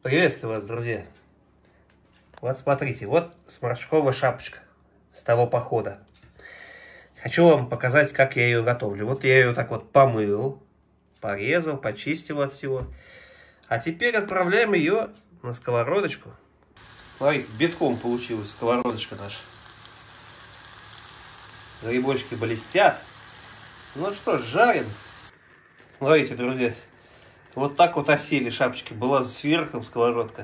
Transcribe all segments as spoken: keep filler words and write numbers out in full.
Приветствую вас, друзья. Вот смотрите, вот сморчковая шапочка с того похода. Хочу вам показать, как я ее готовлю. Вот я ее так вот помыл, порезал, почистил от всего. А теперь отправляем ее на сковородочку. Смотрите, битком получилась сковородочка наша. Грибочки блестят. Ну что ж, жарим. Смотрите, друзья. Вот так вот осели шапочки. Была сверху сковородка.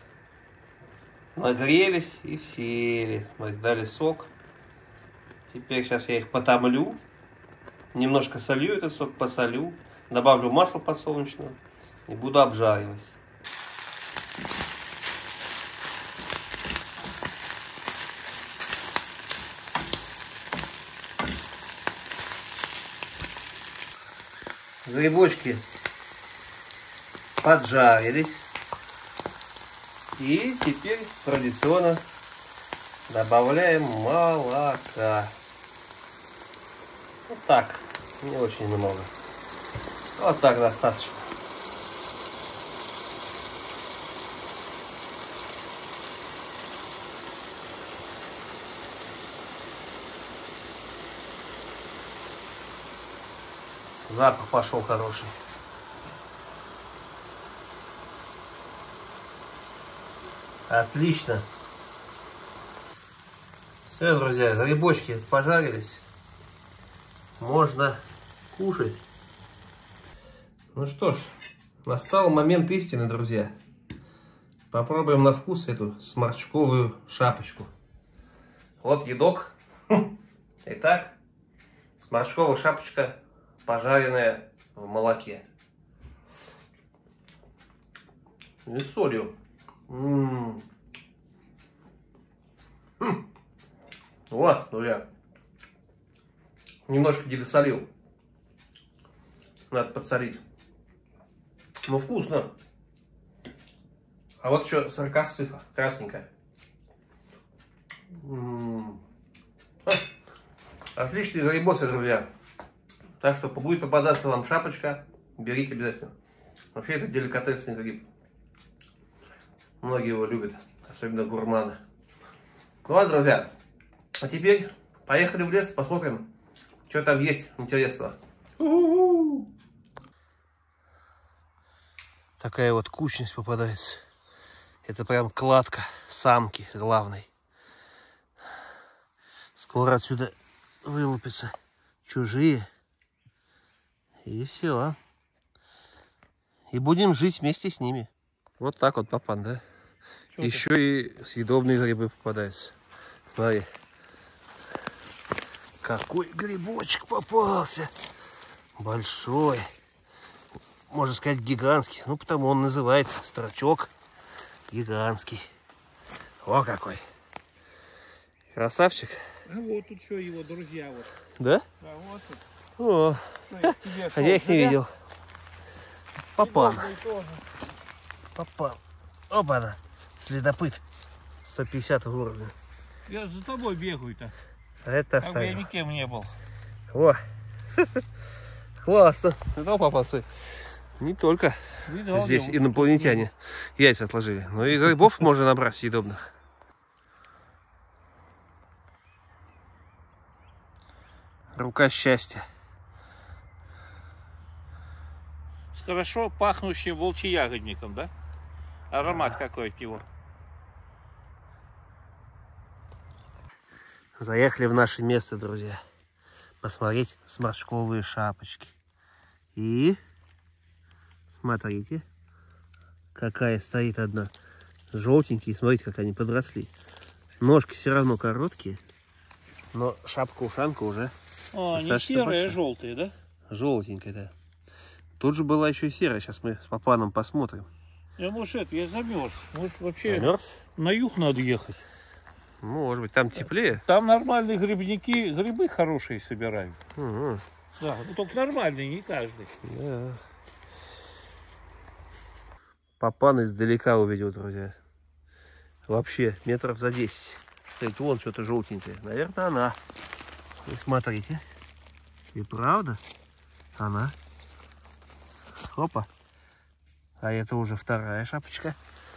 Нагрелись и сели. Дали сок. Теперь сейчас я их потомлю. Немножко солью этот сок, посолю. Добавлю масло подсолнечного. И буду обжаривать. Грибочки поджарились. И теперь традиционно добавляем молока. Вот так, не очень много. Вот так достаточно. Запах пошел хороший. Отлично. Все, друзья, грибочки пожарились. Можно кушать. Ну что ж, настал момент истины, друзья. Попробуем на вкус эту сморчковую шапочку. Вот едок. Итак, сморчковая шапочка, пожаренная в молоке. И с солью. М-м-м. Вот, друзья. Немножко недосолил. Надо подсолить. Ну, вкусно. А вот еще сырка-сыфа, красненькая. М-м-м. Отличные грибосы, друзья. Так что будет попадаться вам шапочка, берите обязательно. Вообще это деликатесный гриб. Многие его любят, особенно гурманы. Ну ладно, друзья. А теперь поехали в лес, посмотрим, что там есть интересного. У-у-у. Такая вот кучность попадается. Это прям кладка самки главной. Скоро отсюда вылупятся чужие. И все. И будем жить вместе с ними. Вот так вот, папан, да? Чё Еще ты? И съедобные грибы попадаются. Смотри. Какой грибочек попался. Большой. Можно сказать, гигантский. Ну, потому он называется строчок гигантский. О, какой. Красавчик. А вот тут что его друзья. Вот. Да? Да, вот тут. О, а я их не видел. Папан. Попал. Опа-на. Следопыт. сто пятьдесят уровня. Я за тобой бегаю-то. А это как бы я никем не был. О. Классно. Видал, папа? Не только Видал, здесь инопланетяне яйца отложили, но и грибов можно набрать съедобных. Рука счастья. С хорошо пахнущим волчьеягодником, да? Аромат да. Какой от него. Заехали в наше место, друзья. Посмотреть сморчковые шапочки. И смотрите, какая стоит одна. Желтенькие, смотрите, как они подросли. Ножки все равно короткие, но шапка-ушанка уже а, не серые, а желтые, да? Желтенькая, да. Тут же была еще и серая. Сейчас мы с папаном посмотрим. Я, может, это, я замерз. Может, вообще замерз? На юг надо ехать. Может быть, там теплее. Там нормальные грибники, грибы хорошие собирают. Угу. Да, ну только нормальные, не каждый. Да. Папан издалека увидел, друзья. Вообще, метров за десять. Смотрите, вон что-то желтенькое. Наверное, она. И смотрите. И правда, она. Опа. А это уже вторая шапочка.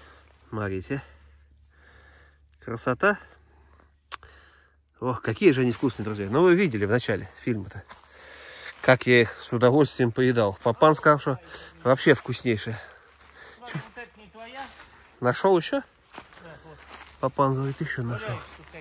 Смотрите. Красота. Ох, какие же они вкусные, друзья. Ну, вы видели в начале фильма-то, как я их с удовольствием поедал. Папан сказал, что вообще вкуснейшие. Вот это не твоя? Нашел еще? Да, вот. Папан говорит, еще нашел.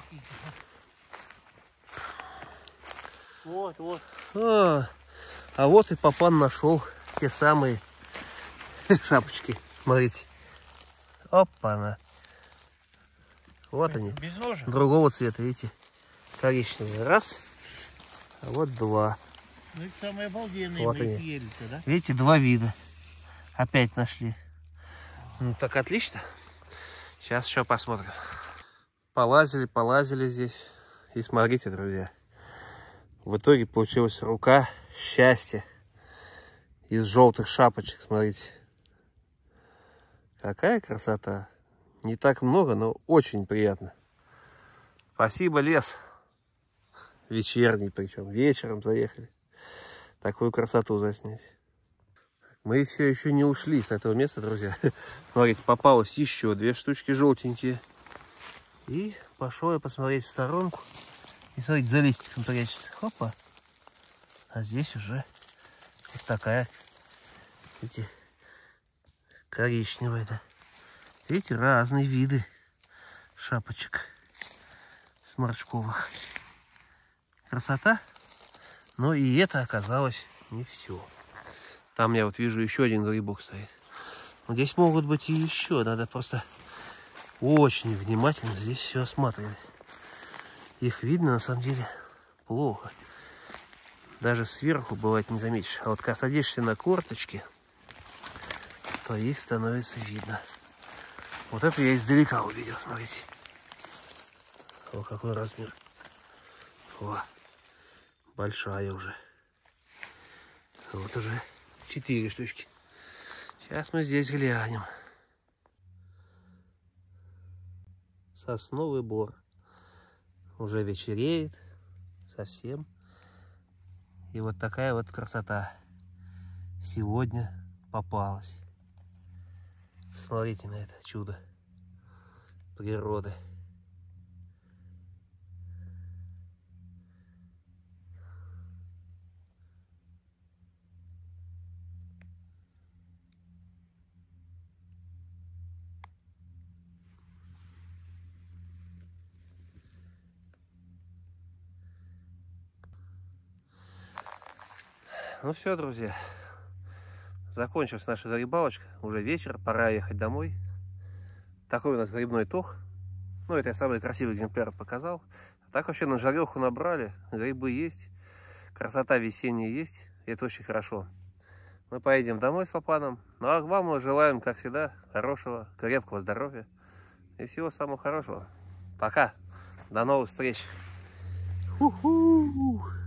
Вот, вот. А, а вот и папан нашел те самые шапочки. Смотрите. Опа-на. Вот они. Без ножа? Другого цвета, видите? Коричневый. Раз. А вот два. Ну, это самые обалденные. Вот мы они. их ели-то, да? Видите, два вида. Опять нашли. Ну, так отлично. Сейчас еще посмотрим. Полазили, полазили здесь. И смотрите, друзья. В итоге получилась рука счастья из желтых шапочек. Смотрите. Какая красота. Не так много, но очень приятно. Спасибо, лес. Вечерний причем. Вечером заехали. Такую красоту заснять. Мы все еще не ушли с этого места, друзья. Смотрите, попалось еще две штучки желтенькие. И пошел я посмотреть в сторонку. И смотрите, за листиком прячется. Хопа. А здесь уже вот такая, видите, коричневая. Да. Видите, разные виды шапочек сморчковых. Красота. Но и это оказалось не все. Там я вот вижу еще один грибок стоит. Но здесь могут быть и еще. Надо просто очень внимательно здесь все осматривать. Их видно на самом деле плохо. Даже сверху бывает не заметишь. А вот когда садишься на корточки, то их становится видно. Вот это я издалека увидел, смотрите. О, какой размер. О, большая уже. Вот уже четыре штучки. Сейчас мы здесь глянем. Сосновый бор. Уже вечереет совсем. И вот такая вот красота сегодня попалась. Смотрите на это чудо природы. Ну все, друзья, закончилась наша рыбалочка. Уже вечер, пора ехать домой. Такой у нас грибной тох. Ну, это я самый красивый экземпляр показал. Так вообще на жареху набрали, грибы есть, красота весенняя есть. И это очень хорошо. Мы поедем домой с папаном. Ну а вам мы желаем, как всегда, хорошего, крепкого здоровья и всего самого хорошего. Пока. До новых встреч. Ху-ху.